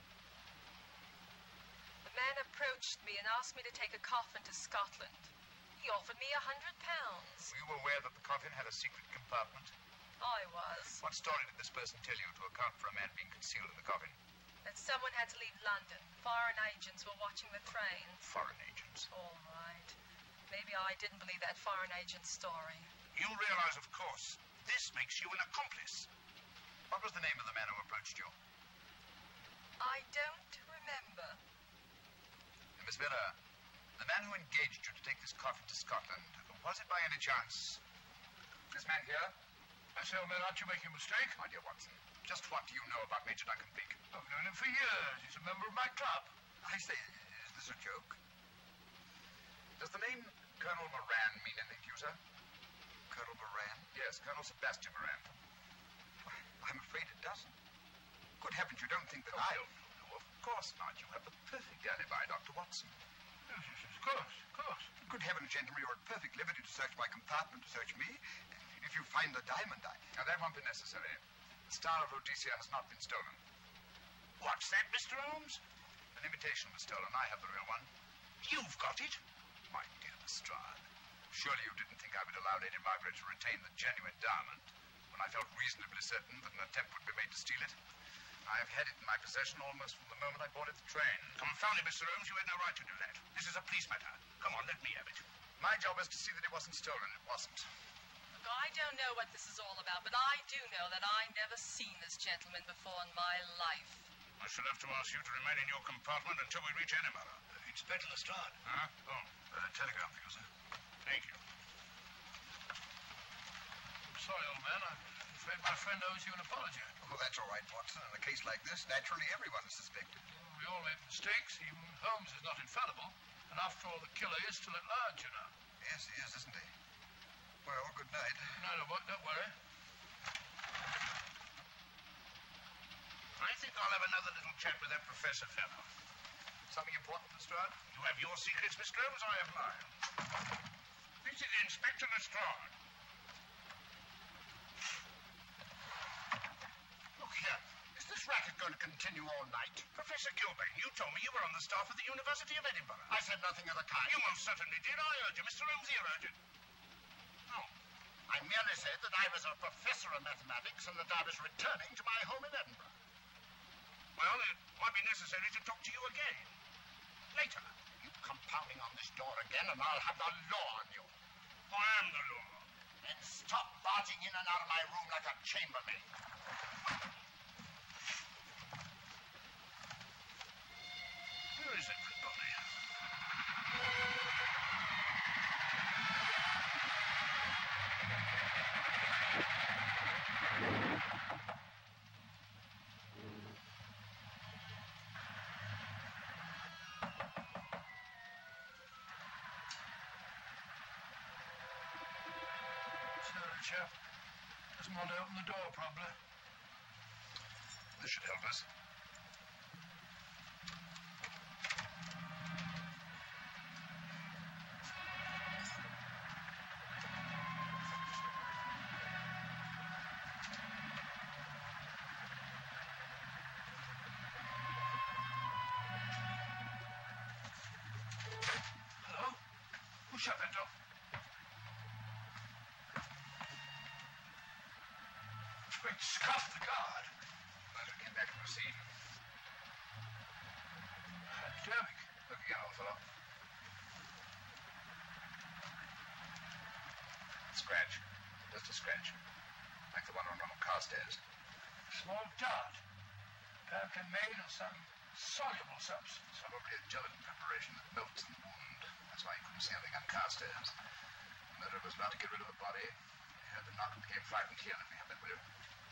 Speaker 3: The man approached me and asked me to take a coffin to Scotland. He offered me a hundred pounds.
Speaker 2: Were you aware that the coffin had a secret compartment?
Speaker 3: I was.
Speaker 2: What story did this person tell you to account for a man being concealed in the coffin?
Speaker 3: That someone had to leave London. Foreign agents were watching the train.
Speaker 2: Foreign agents?
Speaker 3: All right. Maybe I didn't believe that foreign agent story.
Speaker 8: You realize, of course, this makes you an accomplice.
Speaker 2: What was the name of the man who approached you?
Speaker 3: I don't remember.
Speaker 2: Miss Vedder, the man who engaged you to take this coffin to Scotland, was it by any chance this man here?
Speaker 6: I say, old man, aren't you making a mistake?
Speaker 2: My dear Watson, just what do you know about Major Duncan Peake?
Speaker 6: I've known him for years. He's a member of my club.
Speaker 9: I say, is this a joke?
Speaker 2: Does the name Colonel Moran mean anything to you, sir?
Speaker 9: Colonel Moran?
Speaker 2: Yes, Colonel Sebastian Moran.
Speaker 9: I'm afraid it doesn't. Good heavens, you don't think that
Speaker 2: Oh,
Speaker 9: I...
Speaker 2: no, no, of course not. You have the perfect alibi, Doctor Watson.
Speaker 6: Yes, yes, yes, of course, of course.
Speaker 9: Good heavens, gentlemen, you're at perfect liberty to search my compartment, to search me. If you find the diamond, I...
Speaker 2: Now, that won't be necessary. The Star of Rhodesia has not been stolen.
Speaker 8: What's that, Mister Holmes?
Speaker 2: An imitation was stolen. I have the real one.
Speaker 8: You've got it.
Speaker 2: My dear Lestrade, surely you didn't think I would allow Lady Margaret to retain the genuine diamond when I felt reasonably certain that an attempt would be made to steal it? I have had it in my possession almost from the moment I boarded the train.
Speaker 8: Confound it, Mister Holmes, you had no right to do that. This is a police matter. Come on, let me have it.
Speaker 2: My job is to see that it wasn't stolen. It wasn't.
Speaker 3: Look, I don't know what this is all about, but I do know that I never seen this gentleman before in my life.
Speaker 8: I shall have to ask you to remain in your compartment until we reach Edinburgh. Uh, Inspector Lestrade. Huh? Oh, uh, telegram for you, sir. Thank you.
Speaker 6: I'm sorry, old man. I'm afraid my friend owes you an apology.
Speaker 9: Well, that's all right, Watson. In a case like this, naturally everyone is suspected.
Speaker 6: We all make mistakes. Even Holmes is not infallible. And after all, the killer is still at large, you know.
Speaker 9: Yes, he is, isn't he? Well, good night.
Speaker 6: No, no, what? Don't worry.
Speaker 8: I think I'll have another little chat with that professor fellow.
Speaker 2: Something important, Lestrade?
Speaker 8: You have your secrets, Mister Holmes, I have mine. This is Inspector Lestrade.
Speaker 5: Look here. Is this racket going to continue all night?
Speaker 8: Professor Gilbane, you told me you were on the staff of the University of Edinburgh.
Speaker 5: I said nothing of the kind.
Speaker 8: You most certainly did. I heard you. Mister Holmes here heard you.
Speaker 5: No. I merely said that I was a professor of mathematics and that I was returning to my home in Edinburgh.
Speaker 8: Well, it might be necessary to talk to you again. Later.
Speaker 5: You come pounding on this door again and I'll have the law on you.
Speaker 8: I am the law.
Speaker 5: Then stop barging in and out of my room like a chambermaid.
Speaker 6: chap. Doesn't want to open the door properly.
Speaker 8: This should help us.
Speaker 6: Hello? Who shut that door? Great Scott, the guard.
Speaker 8: Nigel came back from the scene.
Speaker 6: Derek.
Speaker 8: Look again, old fellow. Scratch. Just a scratch. Like the one on one of Carstairs.
Speaker 6: Small dart. Apparently made of some soluble substance.
Speaker 8: Probably a gelatin preparation that melts in the wound. That's why he couldn't see anything on Carstairs. The murderer was about to get rid of the body. He heard the knock and became frightened. Here, let me have that with you.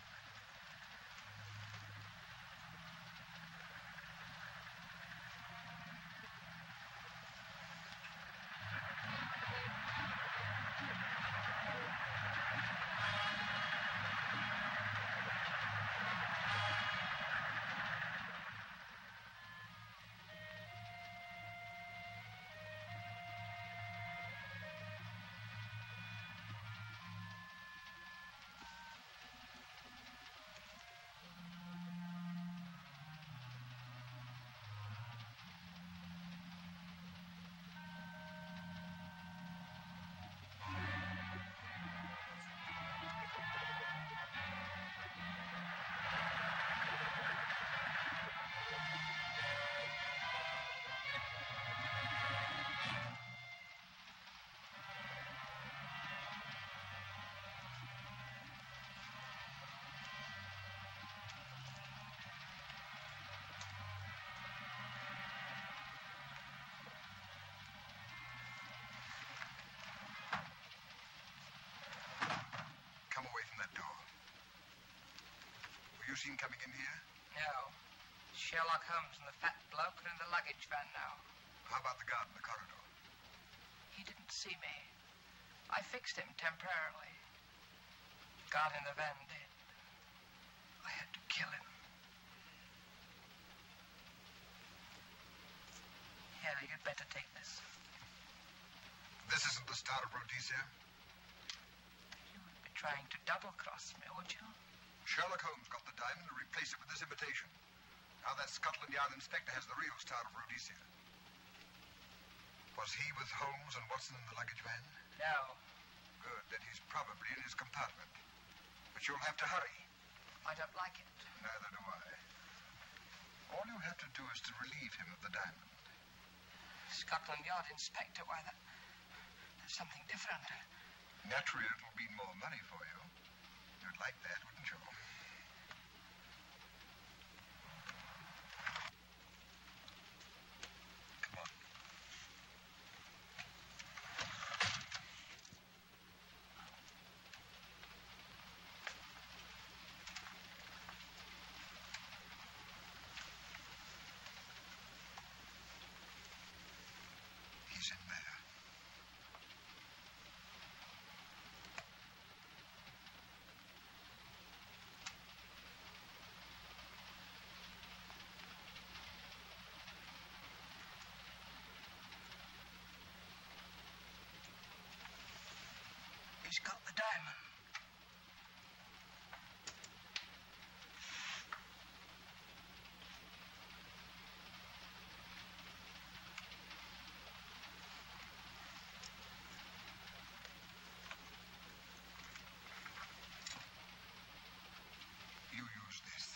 Speaker 9: You seen coming in here?
Speaker 10: No. Sherlock Holmes and the fat bloke are in the luggage van now.
Speaker 9: How about the guard in the corridor?
Speaker 10: He didn't see me. I fixed him temporarily. Guard in the van did. I had to kill him. Here, you'd better take this.
Speaker 9: This isn't the Star of Rhodesia?
Speaker 10: You would be trying to double-cross me, would you?
Speaker 9: Sherlock Holmes got the diamond and replaced it with this imitation. Now that Scotland Yard inspector has the real Star of Rhodesia. Was he with Holmes and Watson in the luggage van?
Speaker 10: No.
Speaker 9: Good. Then he's probably in his compartment. But you'll have to hurry.
Speaker 10: I don't like it.
Speaker 9: Neither do I. All you have to do is to relieve him of the diamond.
Speaker 10: Scotland Yard inspector, why, that, there's something different.
Speaker 9: Naturally, it'll mean more money for you. You'd like that, wouldn't you? Come on. He's in there.
Speaker 10: He's got the diamond.
Speaker 9: You use this.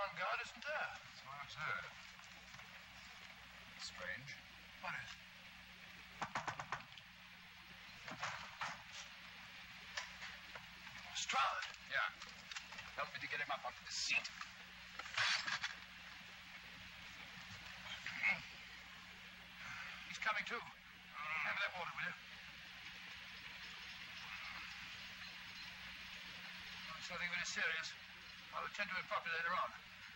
Speaker 6: on guard, isn't there?
Speaker 2: So I've heard. Strange.
Speaker 6: What is? Strahd.
Speaker 2: Yeah. Help me to get him up onto the seat.
Speaker 6: He's coming too. Have that water, will you? It's nothing very serious. I'll attend to it properly later on.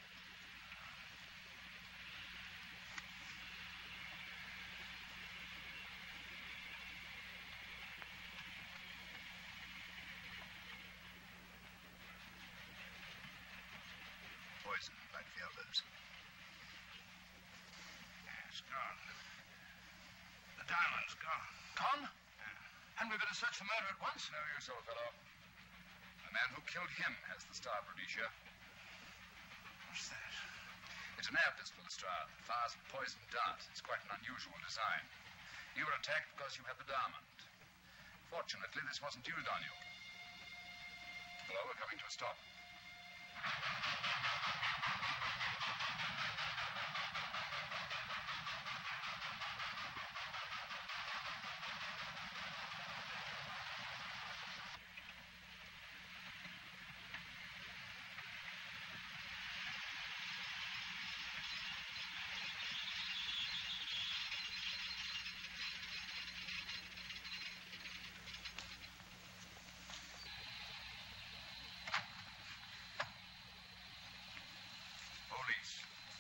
Speaker 2: Poison, like the others.
Speaker 6: Yeah, it's gone. The diamond's gone. Gone? Yeah. Hadn't we better search the murder at once?
Speaker 2: No use, old fellow. The man who killed him has the Star of Rhodesia.
Speaker 6: What's that?
Speaker 2: It's an air pistol, Lestrade. It fires a poison dart. It's quite an unusual design. You were attacked because you had the diamond. Fortunately, this wasn't used on you. Hello, we're coming to a stop. Police.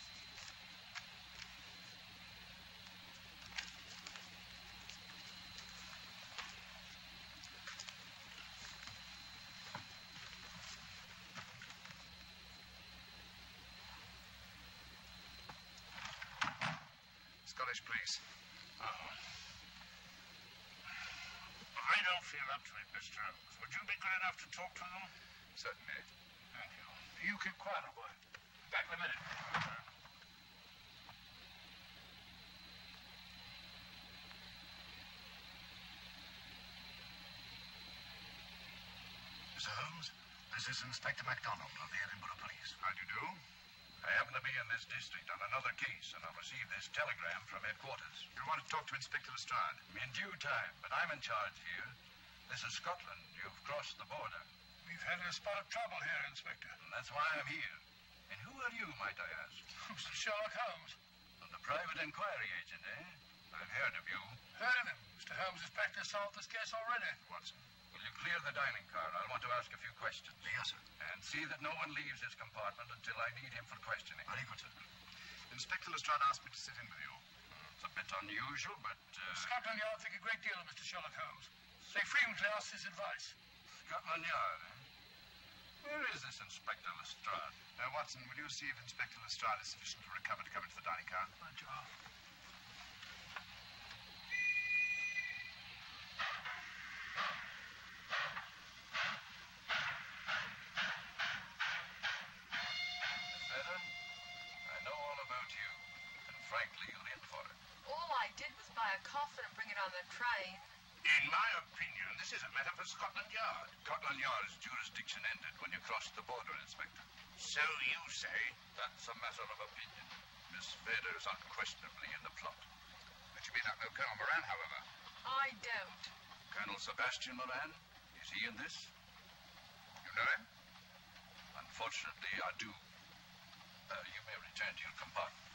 Speaker 2: Scottish police.
Speaker 6: Oh. I don't feel up to it, Mister Holmes. Would you be good enough to talk to them?
Speaker 2: Certainly.
Speaker 6: Thank you. You keep quiet, old boy. Back in a minute.
Speaker 5: Mister Holmes, this is Inspector MacDonald of the Edinburgh Police.
Speaker 2: How do you do?
Speaker 5: I happen to be in this district on another case, and I've received this telegram from headquarters.
Speaker 2: You want to talk to Inspector Lestrade?
Speaker 5: In due time, but I'm in charge here. This is Scotland. You've crossed the border.
Speaker 6: We've had a spot of trouble here, Inspector.
Speaker 5: And that's why I'm here. And who are you, might I ask?
Speaker 6: Mister Sherlock Holmes.
Speaker 5: Well, the private inquiry agent, eh? I've heard of you.
Speaker 6: Heard of him. Mister Holmes has practically solved this case already.
Speaker 5: Watson, will you clear the dining car? I'll want to ask a few questions. Yes, sir. And see that no one leaves his compartment until I need him for questioning.
Speaker 2: Very good, sir. Inspector Lestrade asked me to sit in with you.
Speaker 5: It's a bit unusual, but... Uh...
Speaker 6: Scotland Yard think a great deal of Mister Sherlock Holmes. They frequently ask his advice.
Speaker 5: Scotland Yard, eh? Where is this Inspector Lestrade?
Speaker 2: Now, Watson, will you see if Inspector Lestrade is sufficiently recovered to come into the dining car?
Speaker 6: Right, you are.
Speaker 5: Better? I know all about you. And frankly, you're in for it.
Speaker 10: All I did was buy a coffin and bring it on the train.
Speaker 8: In my opinion, this is a matter for Scotland Yard.
Speaker 5: Scotland Yard's jurisdiction ended when you crossed the border, Inspector.
Speaker 8: So you say?
Speaker 5: That's a matter of opinion. Miss Vader's unquestionably in the plot.
Speaker 2: But you may not know Colonel Moran, however.
Speaker 10: I don't.
Speaker 5: Colonel Sebastian Moran? Is he in this?
Speaker 2: You know him?
Speaker 5: Unfortunately, I do. Uh, you may return to your compartment.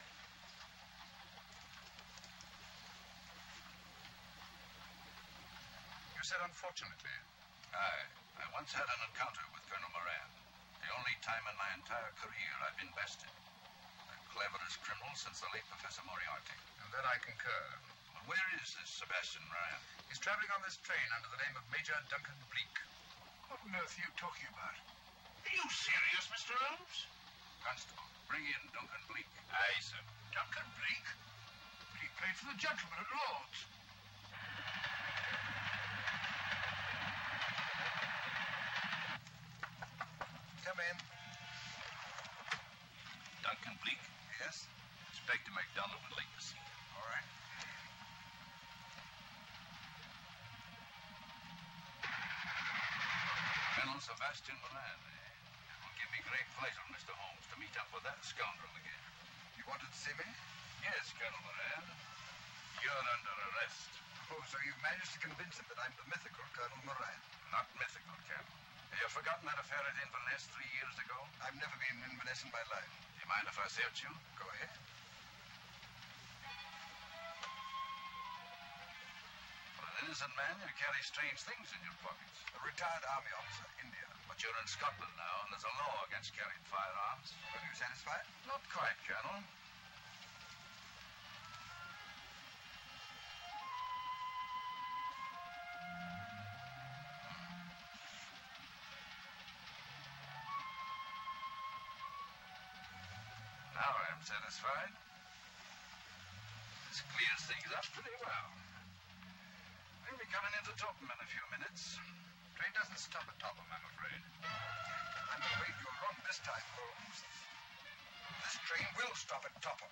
Speaker 2: You said unfortunately.
Speaker 5: Aye. I once had an encounter with Colonel Moran. The only time in my entire career I've been bested. The cleverest criminal since the late Professor Moriarty.
Speaker 2: And that I concur.
Speaker 5: But where is this Sebastian Moran?
Speaker 2: He's traveling on this train under the name of Major Duncan Bleak.
Speaker 6: What on earth are you talking about?
Speaker 8: Are you serious, Mister Holmes?
Speaker 5: Constable, bring in Duncan Bleak.
Speaker 8: Aye, sir.
Speaker 6: Duncan Bleak? But he played for the gentleman at Lord's.
Speaker 2: Come in.
Speaker 5: Duncan Bleak?
Speaker 2: Yes?
Speaker 5: Inspector MacDonald would like to see you.
Speaker 2: All right.
Speaker 5: Colonel Sebastian Moran, eh? It will give me great pleasure, Mister Holmes, to meet up with that scoundrel again.
Speaker 9: You wanted to see me?
Speaker 5: Yes, Colonel Moran. You're under arrest.
Speaker 9: Oh, so you've managed to convince him that I'm the mythical Colonel Moran?
Speaker 5: Not mythical, Captain. Have you forgotten that affair at Inverness three years ago?
Speaker 9: I've never been in Inverness in my life.
Speaker 5: Do you mind if I search you?
Speaker 9: Go ahead.
Speaker 5: For an innocent man, you carry strange things in your pockets.
Speaker 9: A retired army officer, India.
Speaker 5: But you're in Scotland now, and there's a law against carrying firearms.
Speaker 9: Are you satisfied?
Speaker 5: Not quite, Colonel. Now I am satisfied. This clears things up pretty well. We'll be coming into Topham in a few minutes.
Speaker 2: Train doesn't stop at Topham, I'm afraid.
Speaker 9: I'm afraid you're wrong this time, Holmes. This train will stop at Topham.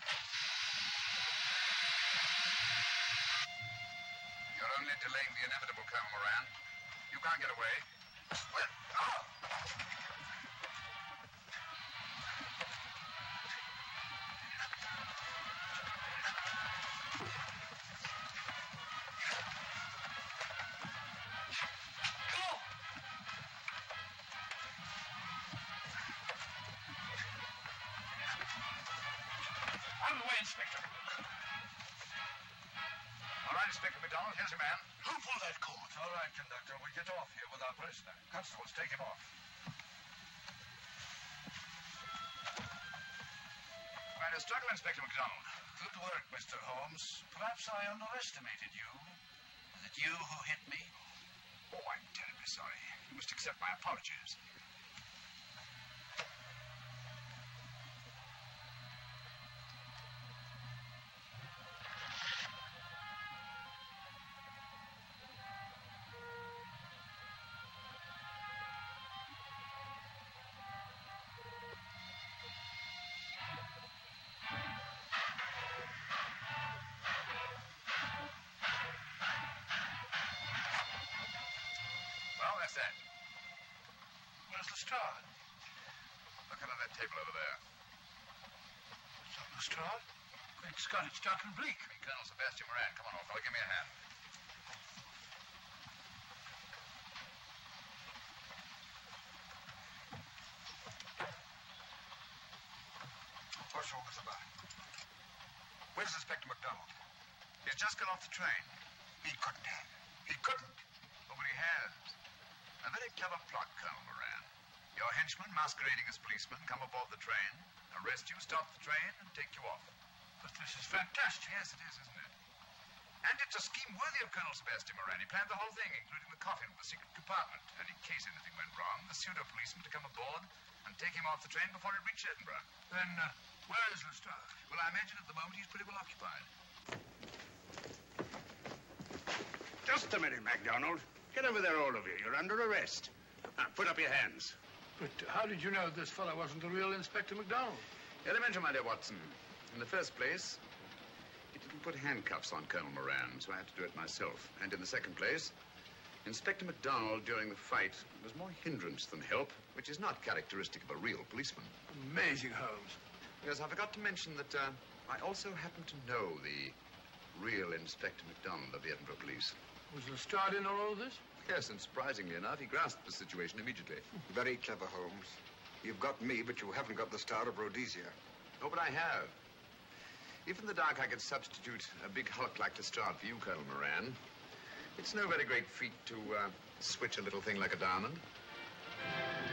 Speaker 2: You're only delaying the inevitable, Colonel Moran. You can't get away. Well, ah!
Speaker 8: Inspector.
Speaker 2: All right, Inspector McDonald, here's your man.
Speaker 8: Who pulled that cord?
Speaker 5: All right, conductor, we'll get off here with our prisoner. Constables, take him off.
Speaker 2: Quite a struggle, Inspector McDonald.
Speaker 5: Good work, Mister Holmes. Perhaps I underestimated you. Was it you who hit me?
Speaker 2: Oh, I'm terribly sorry. You must accept my apologies. That.
Speaker 8: Where's the star?
Speaker 2: Look under that table over there.
Speaker 8: It's on the star? Great Scott, it's dark and bleak.
Speaker 2: I mean, Colonel Sebastian Moran. Come on, old fellow, give me a hand.
Speaker 9: What's all this about? Where's Inspector McDonald?
Speaker 2: He's just got off the train.
Speaker 9: He couldn't have. He couldn't.
Speaker 2: Nobody has. A very clever plot, Colonel Moran. Your henchman, masquerading as policeman, come aboard the train, arrest you, stop the train, and take you off.
Speaker 8: But this is fantastic.
Speaker 2: Yes, it is, isn't it? And it's a scheme worthy of Colonel Sebastian Moran. He planned the whole thing, including the coffin with the secret compartment. And in case anything went wrong, the pseudo-policeman to come aboard and take him off the train before it reached Edinburgh.
Speaker 8: Then, uh, where is Lestrade?
Speaker 2: Well, I imagine at the moment he's pretty well occupied.
Speaker 8: Just a minute, MacDonald. Get over there, all of you. You're under arrest. Now, put up your hands. But how did you know this fellow wasn't the real Inspector McDonald?
Speaker 2: Elementary, my dear Watson. In the first place, he didn't put handcuffs on Colonel Moran, so I had to do it myself. And in the second place, Inspector McDonald, during the fight, was more hindrance than help, which is not characteristic of a real policeman.
Speaker 8: Amazing, Holmes.
Speaker 2: Yes, I forgot to mention that uh, I also happen to know the real Inspector McDonald of the Edinburgh Police.
Speaker 8: Was Lestrade in all of this?
Speaker 2: Yes, and surprisingly enough, he grasped the situation immediately.
Speaker 9: Very clever, Holmes. You've got me, but you haven't got the Star of Rhodesia.
Speaker 2: Oh, but I have. If in the dark I could substitute a big hulk like Lestrade for you, Colonel Moran, it's no very great feat to uh, switch a little thing like a diamond.